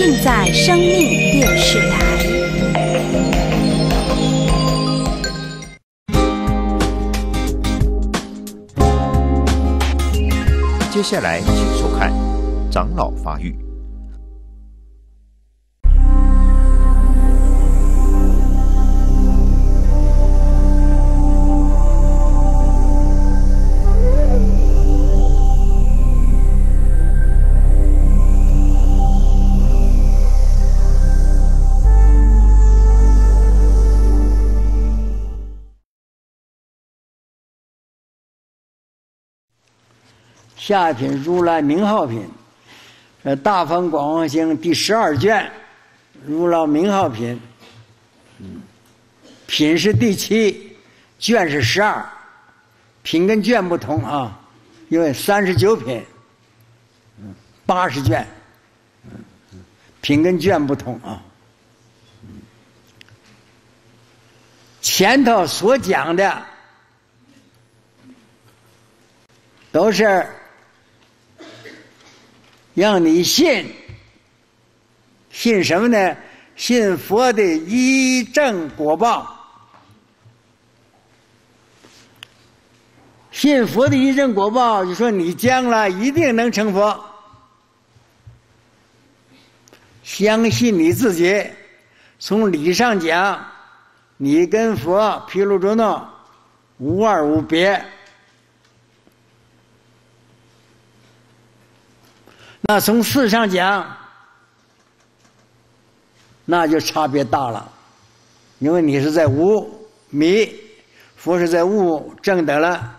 正在生命电视台。 接下来，请收看《长老发育》。 下一品如来名号品，大方广王经第12卷，如来名号品，品是第7，卷是12，品跟卷不同啊，因为39品，80卷，品跟卷不同啊。前头所讲的都是让你信什么呢？信佛的依正果报。信佛的依正果报，就说你将来一定能成佛。相信你自己，从理上讲，你跟佛毗卢遮那无二无别。那从事上讲，那就差别大了，因为你是在无迷，佛是在悟正得了，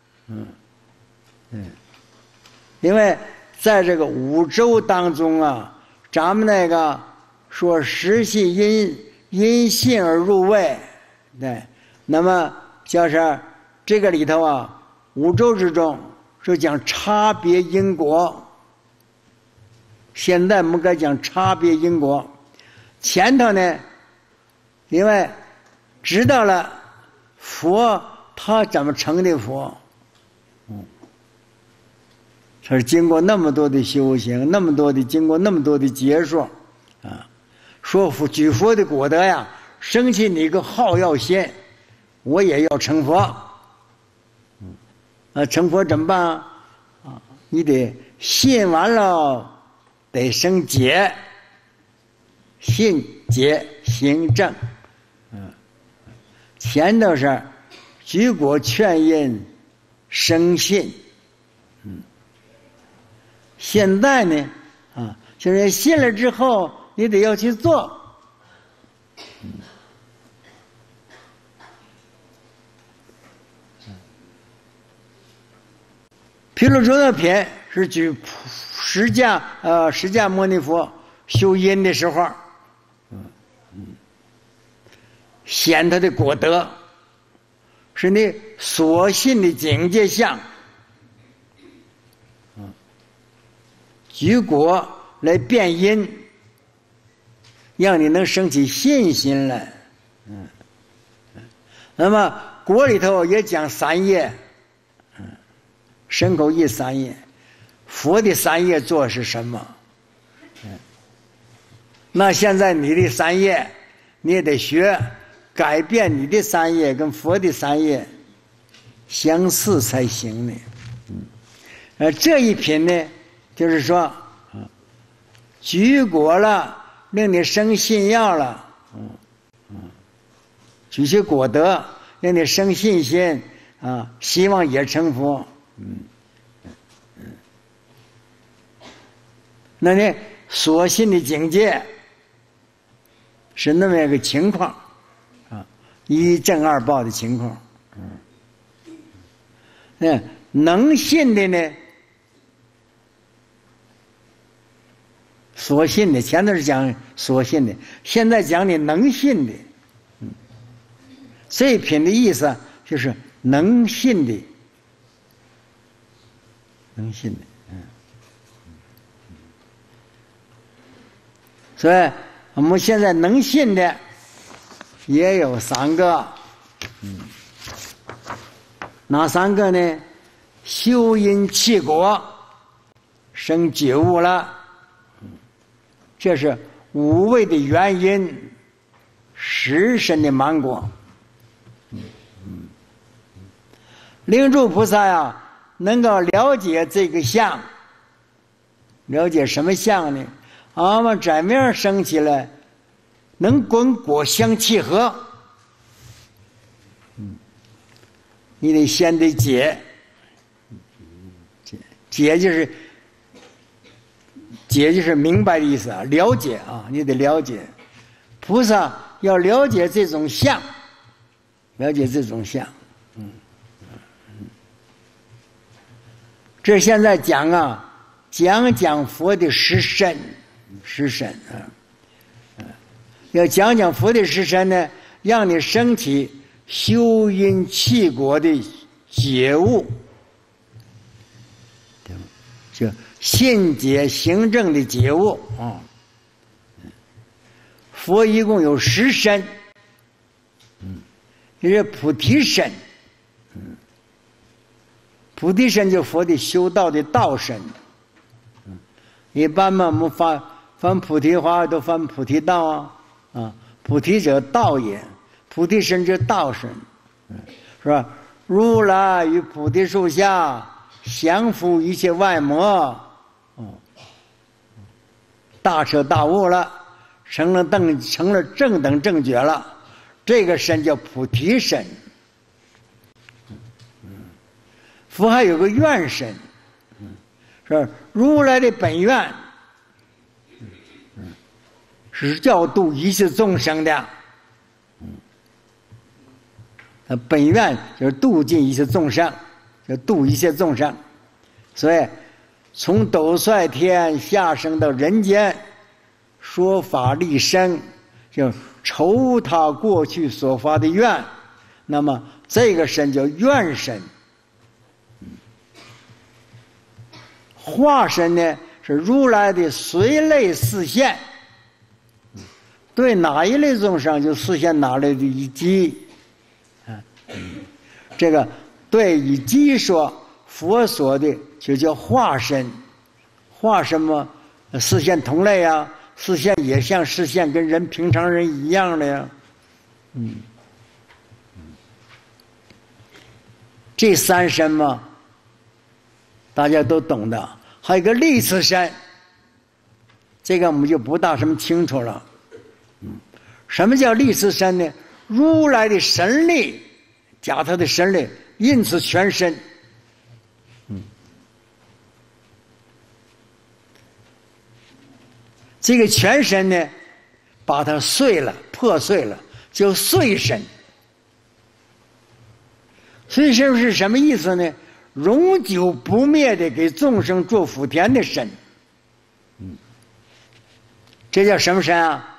因为在这个五洲当中啊，咱们那个说实系因信而入位，对，那么就是这个里头啊，五洲之中是讲差别因果。现在我们该讲差别因果，前头呢，因为知道了佛他怎么成的佛，他是经过那么多的修行，经过那么多的劫数啊，说举佛的果德呀，生起你一个好要心，我也要成佛，成佛怎么办啊？你得信完了。得生解，信解行正，前头是举果劝因生信，现在呢就是信了之后，你得要去做，毗卢遮那品是举释迦牟尼佛修因的时候，显他的果德，是你所信的境界相，举果来变因，让你能升起信心来。那么果里头也讲三业，身口意三业。佛的三业做是什么？那现在你的三业，你也得学改变你的三业，跟佛的三业相似才行呢。这一品呢，就是说，举果了，令你生信要了，举些果德，令你生信心啊，希望也成佛，那你所信的境界是那么一个情况啊，一正二报的情况。能信的呢，所信的，前头是讲所信的，现在讲你能信的。这一品的意思就是能信的，能信的。所以我们现在能信的也有3个，哪3个呢？修因契果，生觉悟了， 这是无为的原因，十身的芒果。灵住菩萨呀，能够了解这个相，了解什么相呢？俺们怎么样生起来，能跟果相契合？你得先得解，解就是明白的意思啊，了解啊，你得了解。菩萨要了解这种相，了解这种相。这现在讲啊，讲佛的实身啊，要讲佛的实身呢，让你升起修因契果的觉悟，就信解行证的觉悟啊。佛一共有10身，这是菩提身。菩提身就佛的修道的道身。一般嘛，我们翻菩提话都翻菩提道啊，菩提者道也，菩提身者道身，是吧？如来于菩提树下，降伏一切外魔，大彻大悟了，成了正等正觉了，这个身叫菩提身。佛还有个愿身，是如来的本愿，是教度一切众生的。他本愿就是度尽一切众生，就度一切众生。所以从斗率天下生到人间，说法利生，就酬他过去所发的愿。那么这个身叫愿身。化身呢是如来的随类示现，对哪一类众生就示现哪类的一机。这个对以机说佛所的就叫化身。化身嘛，示现同类啊，示现也像示现跟人平常人一样的呀。这3身嘛，大家都懂的。还有一个力次身，这个我们就不大什么清楚了。什么叫力次身呢？如来的神力加他的神力，因此全身。这个全身呢，把它破碎了，叫碎身。碎身是什么意思呢？永久不灭的给众生做福田的身。这叫什么身啊？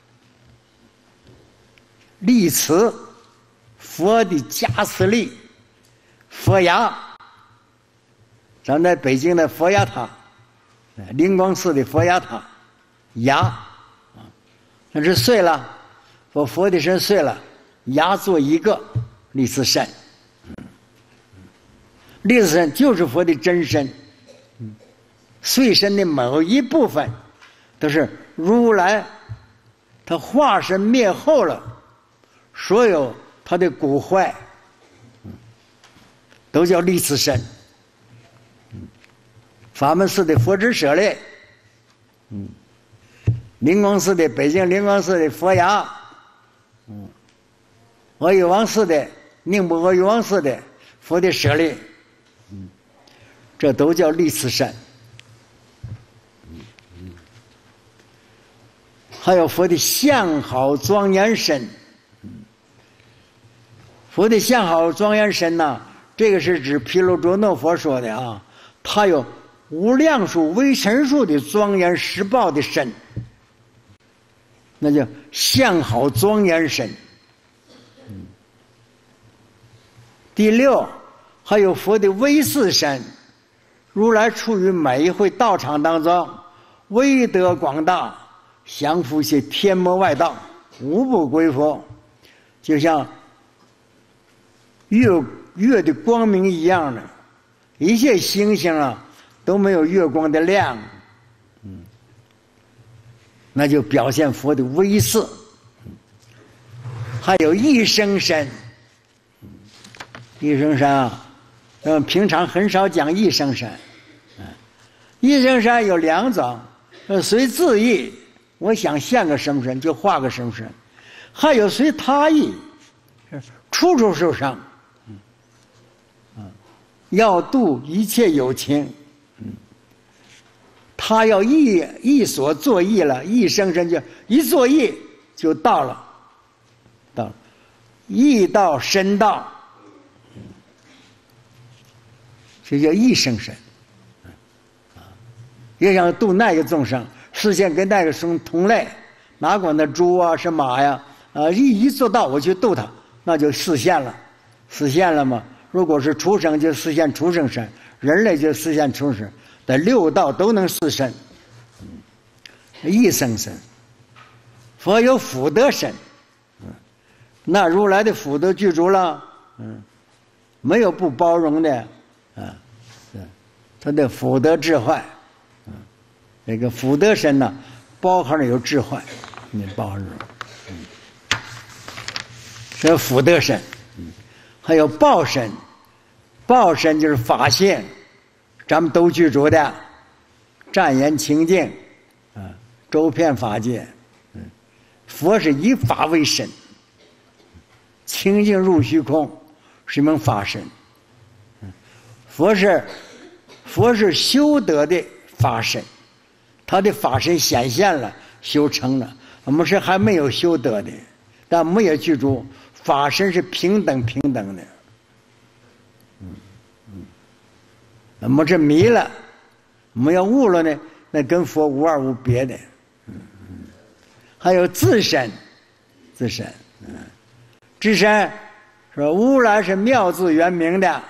力慈，佛的加持力，佛牙。咱在北京的佛牙塔，灵光寺的佛牙塔，牙，那是碎了，佛的身碎了，牙做一个力慈身。力次身就是佛的真身，碎身的某一部分都是如来他化身灭后了，所有他的骨坏都叫力次身。法门寺的佛之舍利，灵光寺的北京灵光寺的佛牙，阿育王寺的宁波阿育王寺的佛的舍利，这都叫力次身。还有佛的相好庄严身。佛的相好庄严身呢，这个是指毗卢遮那佛说的啊，他有无量数微尘数的庄严实报的身，那叫相好庄严身。第6，还有佛的威四身。如来处于每一回道场当中，威德广大，降伏些天魔外道，无不归佛，就像月的光明一样的，一切星星啊都没有月光的亮。 那就表现佛的威势。还有一生身，一生身啊，平常很少讲一生身。一生身有两种，随自意，我想现个什么身就画个什么身；还有随他意，处处受伤。要度一切有情，他要一所作意了，一生身就一作意就到了，意到身到，这叫一生身。也想度那个众生，实现跟那个生同类，哪管那猪啊是马呀，一做到我去度他，那就实现了，实现了嘛。如果是畜生就实现畜生身，人类就实现畜生，在六道都能实身。一生身，佛有福德身，那如来的福德具足了，没有不包容的，他的福德智慧，这个福德身呢，包含了有智慧，包含着，这福德身。还有报身，报身就是法性，咱们都具足的，湛严清净，周遍法界。佛是以法为身，清净入虚空，是一门法身。佛是修德的法身，他的法身显现了，修成了。我们是还没有修德的，但我们也具足。法身是平等的，我们这迷了，我们要悟了呢，那跟佛无二无别的。还有自身，自身说如来是妙自圆明的，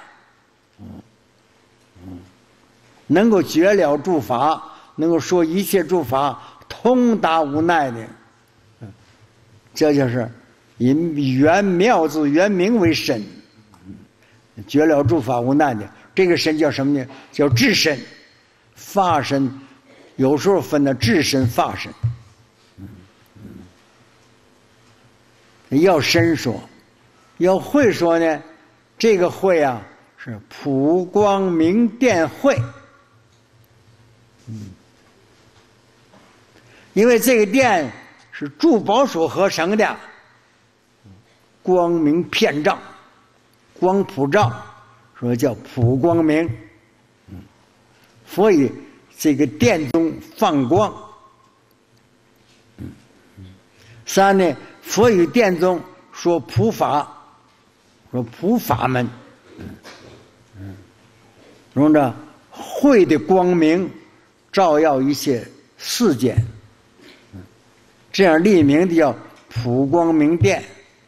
能够绝了诸法，能够说一切诸法通达无奈的，这就是以妙自圆明为身，绝了诸法无难的。这个身叫什么呢？叫智身。法身有时候分的智身法身。要深说，要会说呢，这个会啊是普光明电会。因为这个电是珠宝所合成的，光明遍照，光普照，所以叫普光明。所以这个电中放光。三呢，佛与电中说普法，说普法门，用着慧的光明照耀一切世间，这样立名的叫普光明电。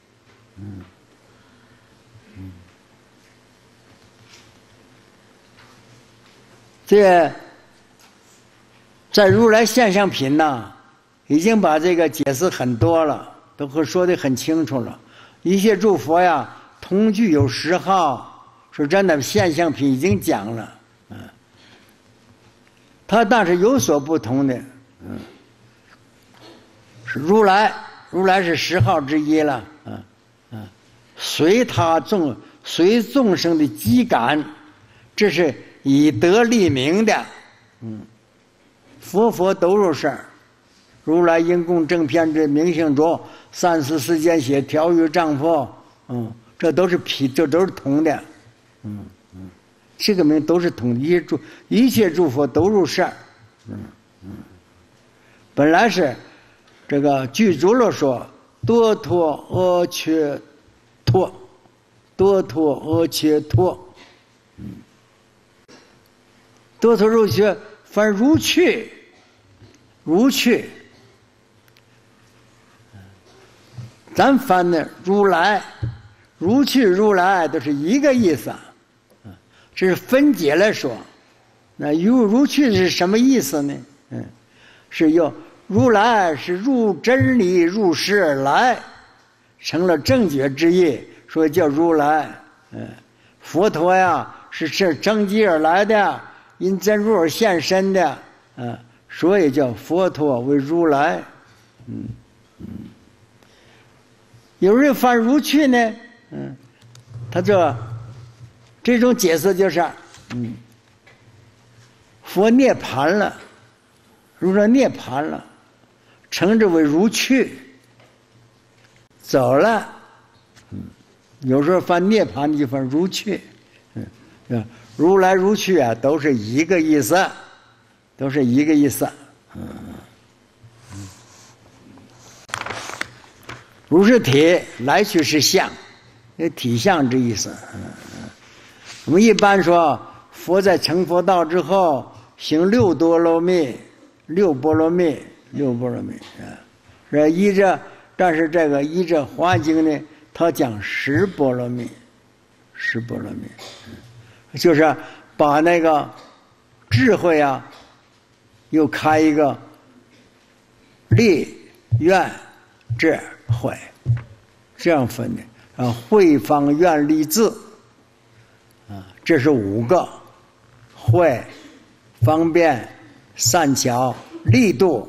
这在如来现象品呢，已经把这个解释很多了，都会说得很清楚了。一切诸佛呀，同具有10号，说真的，现象品已经讲了，它但是有所不同的，是如来是10号之一了，随众生的机感，这是以德立名的，佛都入事儿。如来因供正遍知明性浊，34世间写调御丈夫，这都是同的，这个名都是同的，一切诸佛都入事儿，本来是这个具足了说多脱阿缺脱，多脱阿缺脱，多脱入缺，凡如去，咱翻的如来，如去如来都是一个意思，这是分解来说。那如去是什么意思呢？是要如来是入真理入实而来，成了正觉之意，所以叫如来。佛陀呀是正机而来的，因真如而现身的， 所以叫佛陀为如来。有人犯如去呢，他这种解释就是，佛涅盘了，如说涅盘了，称之为如去，走了。有时候犯涅盘就犯如去，如来如去啊，都是一个意思，都是一个意思。如是体，来去是相，体相之意思。我们一般说，佛在成佛道之后，行六波罗蜜，但是这个依着华经呢，他讲10波罗蜜，就是把那个智慧啊，又开一个力、愿、智、慧，这样分的。慧、方、愿、力、智，这是5个：慧、方便、善巧、力度。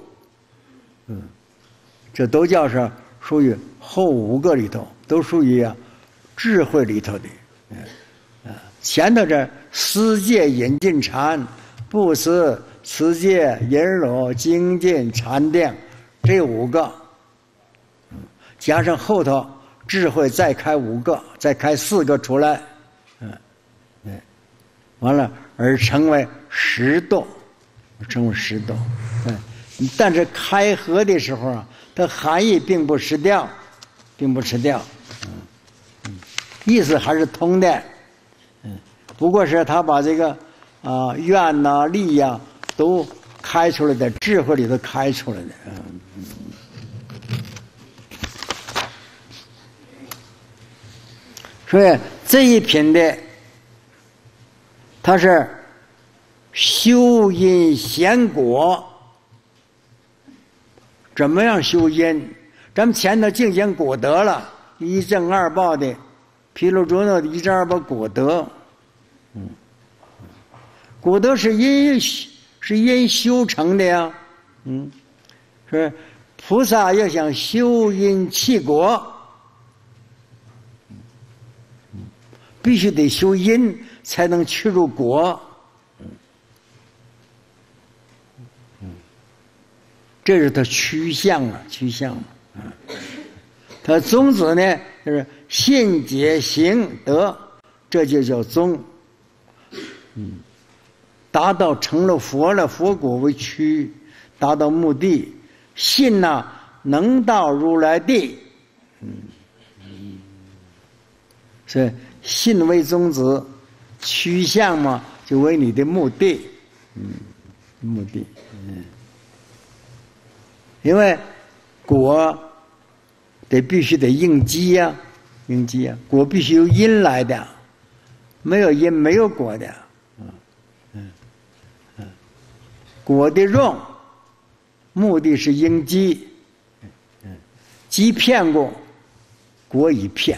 这都叫是属于后5个里头，都属于智慧里头的。前头这施戒、饮尽禅、布施、持戒、忍辱、精进、禅定，这5个，加上后头智慧再开5个，再开4个出来，完了而成为10度，但是开合的时候啊，它含义并不失掉，意思还是通的，不过是他把这个愿呐、力呀都开出来的，智慧里头开出来的。所以这一品的，它是修因显果。怎么样修因？咱们前头净讲果德了，一正二报的，毗卢遮那的一正二报果德。果德是因修成的呀。是菩萨要想修因弃果，必须得修因，才能去入果。这是它趋向。它宗旨呢，就是信解行德，这就叫宗。达到成了佛了，佛果为趋，达到目的。信呐，能到如来地。所以信为宗旨，趋向嘛，就为你的目的。目的。因为果必须得应机呀，果必须由因来的，没有因没有果的。果的用目的是应机，机骗过，果已骗。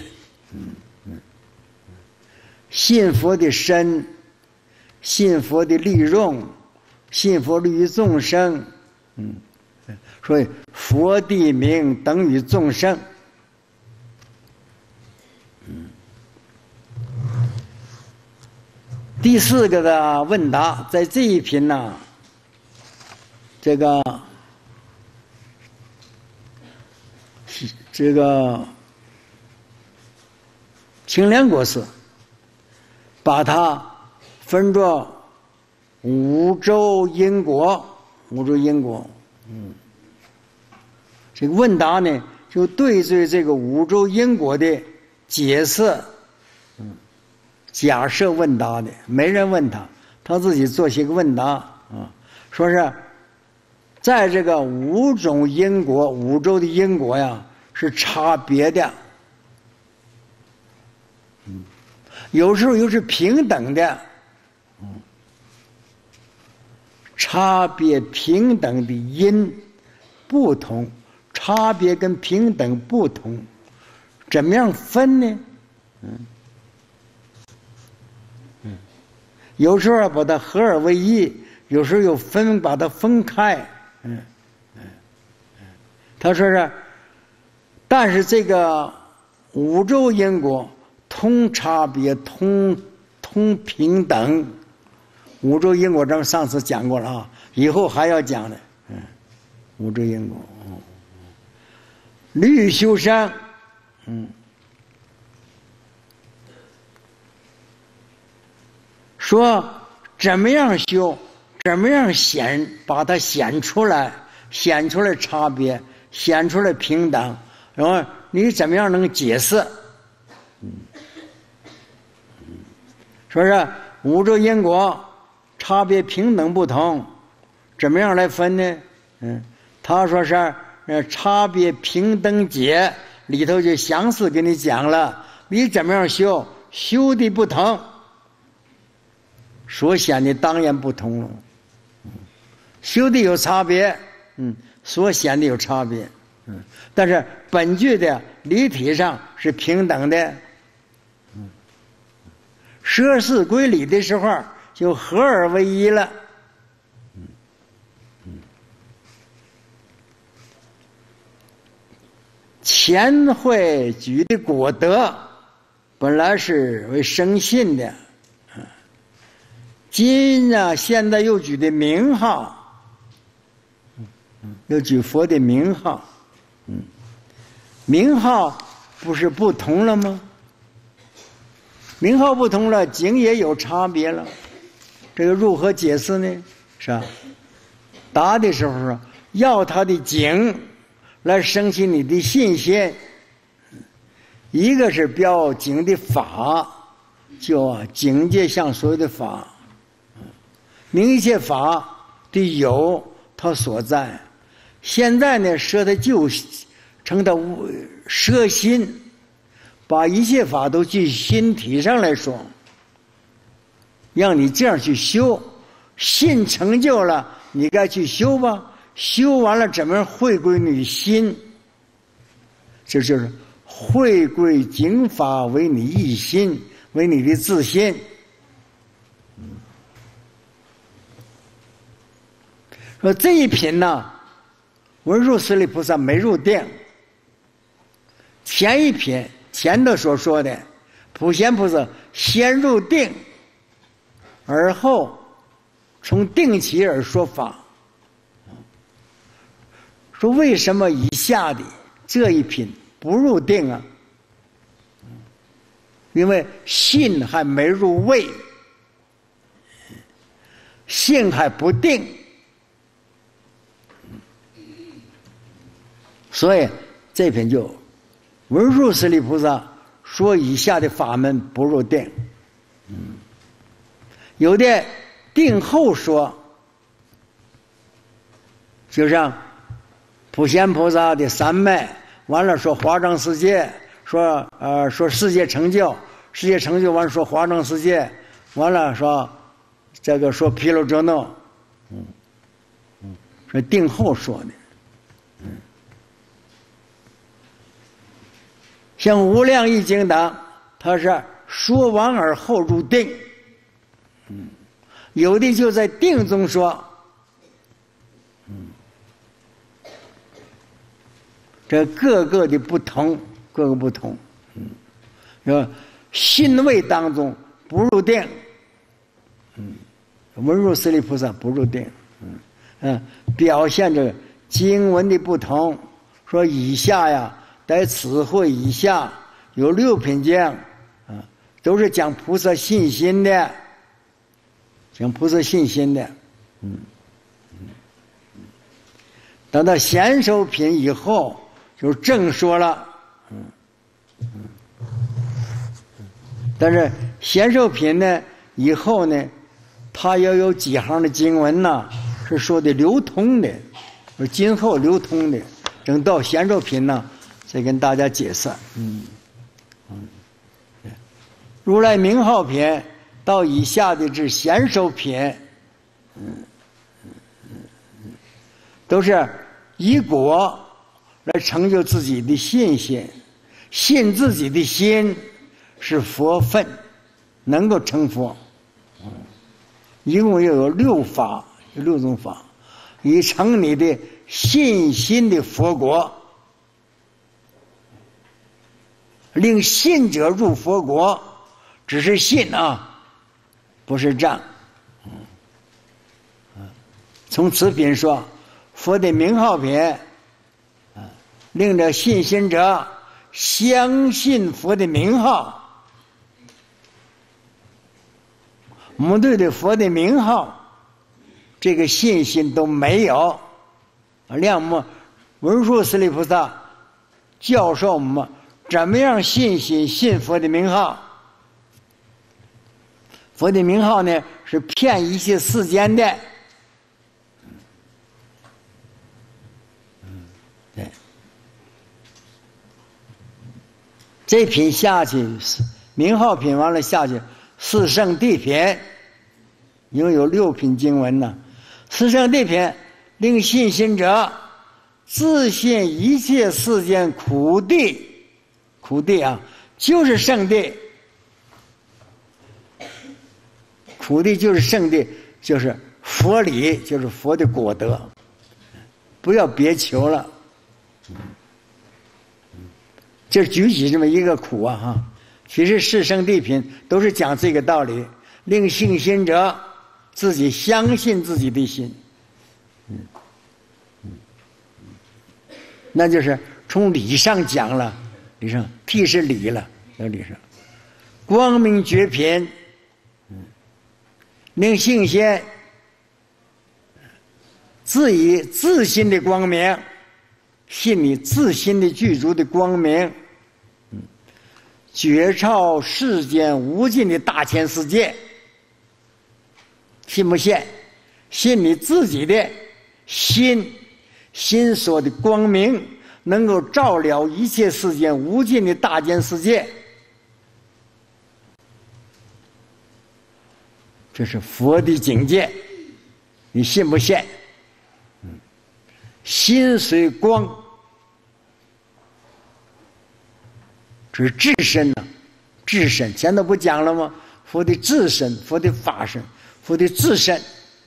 信佛的身，信佛的利用，信佛利于众生。所以佛地名等于众生。第4个的问答，在这一品呢，这个清凉国师把它分作5洲因果。这个问答呢，就对这个5洲因果的解释，假设问答的，没人问他，他自己做些个问答说是在这个5种因果，5洲的因果呀是差别的，有时候又是平等的，差别平等的因不同。差别跟平等不同，怎么样分呢？有时候把它合而为一， 有时候又把它分开。他说是，但是这个五洲因果同差别同平等。五洲因果咱们上次讲过了啊，以后还要讲的。五洲因果。律修山，说怎么样修，怎么样把它显出来差别，显出来平等，然后你怎么样能解释？说是五洲因果差别平等不同，怎么样来分呢？他说是差别平等解里头就详细给你讲了，你怎么样修的不同，所显的当然不同了。修的有差别，所显的有差别，但是本具的理体上是平等的。涉世归理的时候就合而为一了。前会举的果德本来是为生信的，今现在又举的名号，又举佛的名号，名号不是不同了吗？名号不同了，经也有差别了，这个如何解释呢？是吧？答的时候说，要他的经来升起你的信心。一个是标经的法，叫境界相所有的法，明一切法的有它所在。现在呢，舍的就成的舍心，把一切法都据心体上来说，让你这样去修，信成就了，你该去修吧。修完了怎么样回归你心？这就是回归经法为你一心，为你的自心。说这一品呢，文殊师利菩萨没入定。前一品前头所说的普贤菩萨先入定，而后从定起而说法。说为什么以下的这一品不入定啊？因为信还没入位，信还不定，所以这品就文殊师利菩萨说以下的法门不入定。有的定后说，就像普贤菩萨的三昧，完了说华藏世界，说世界成就，世界成就完了说华藏世界，完了说这个说毗卢遮那，是定后说的。像无量易经等，它是说完而后入定，有的就在定中说，这各个的不同，各个不同，信位当中不入定，文殊师利菩萨不入定，表现着经文的不同。说以下呀，在此会以下有6品经，都是讲菩萨信心的，讲菩萨信心的。等到贤首品以后，就正说了。但是贤首品呢，以后呢，它要有几行的经文呢，是说的流通的，今后流通的。等到贤首品呢，再跟大家解释。如来名号品到以下的至贤首品，都是以果来成就自己的信心，信自己的心是佛分，能够成佛。一共又有6法 6种法，以成你的信心的佛国，令信者入佛国，只是信啊，不是障。从此品说，佛的名号品，令这信心者相信佛的名号。我们对这佛的名号这个信心都没有。亮目文殊师利菩萨教授我们怎么样信佛的名号。佛的名号呢，是骗一切世间的。对，这品下去，名号品完了下去，四圣谛品，因为有6品经文呢。四圣谛品令信心者自信一切世间苦谛，苦谛啊，就是圣谛。苦谛就是圣谛，就是佛理，就是佛的果德，不要别求了。就举起这么一个苦啊哈，其实四圣谛品都是讲这个道理，令信心者自己相信自己的心。那就是从理上讲了，理上替是理了，有理上光明觉品，令信心自以自心的光明，信你自心的具足的光明，觉照世间无尽的大千世界。信不信？信你自己的心所的光明能够照了一切世间无尽的大千世界。这是佛的境界，你信不信？心随光，这是至身呢，至身前头不讲了吗？佛的至身，佛的法身，佛的至身。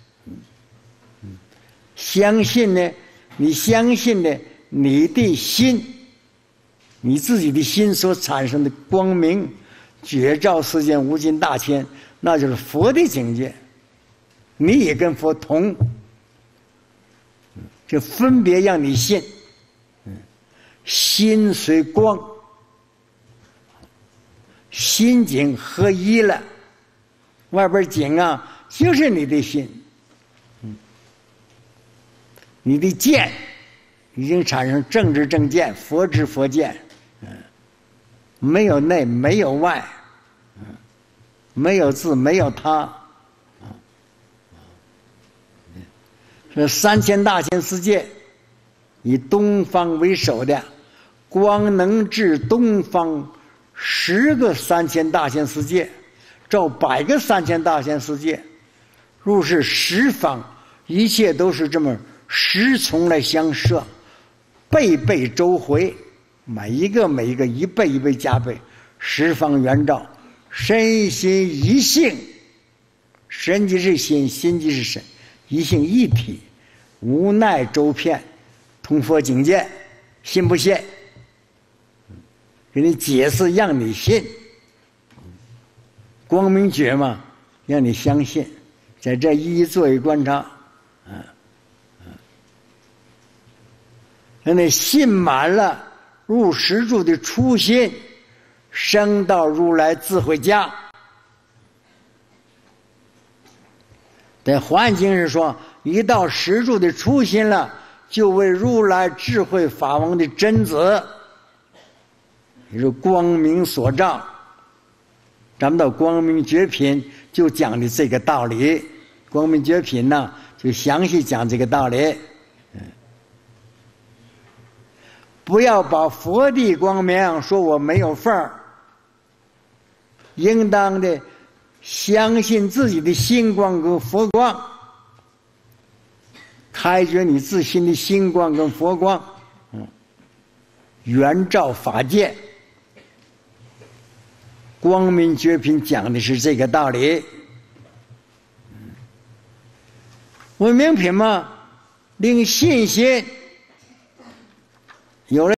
相信呢，你相信呢，你的心，你自己的心所产生的光明，觉照世间无尽大千，那就是佛的境界。你也跟佛同，就分别让你信。心随光，心境合一了，外边境啊就是你的心。你的见已经产生正知正见，佛知佛见，没有内没有外，没有自没有他。这3000大千世界以东方为首的，光能至东方10个3000大千世界，照100个3000大千世界，入是十方，一切都是这么10重来相摄，倍倍周回，每一个一倍一倍加倍，十方圆照，身心一性，身即是心，心即是身，一性一体，无奈周遍，通佛境界。信不信？给你解释让你信，光明觉嘛，让你相信，在这一一做一观察。那信满了，入实住的初心，升到如来智慧家。在环境是说，一到实住的初心了，就为如来智慧法王的真子，也是光明所照。咱们到光明觉品就讲的这个道理，光明觉品呢就详细讲这个道理。不要把佛的光明说我没有份儿，应当的相信自己的心光跟佛光，开掘你自心的心光跟佛光，圆照法界。光明觉品讲的是这个道理。 文明品嘛，令信心有了。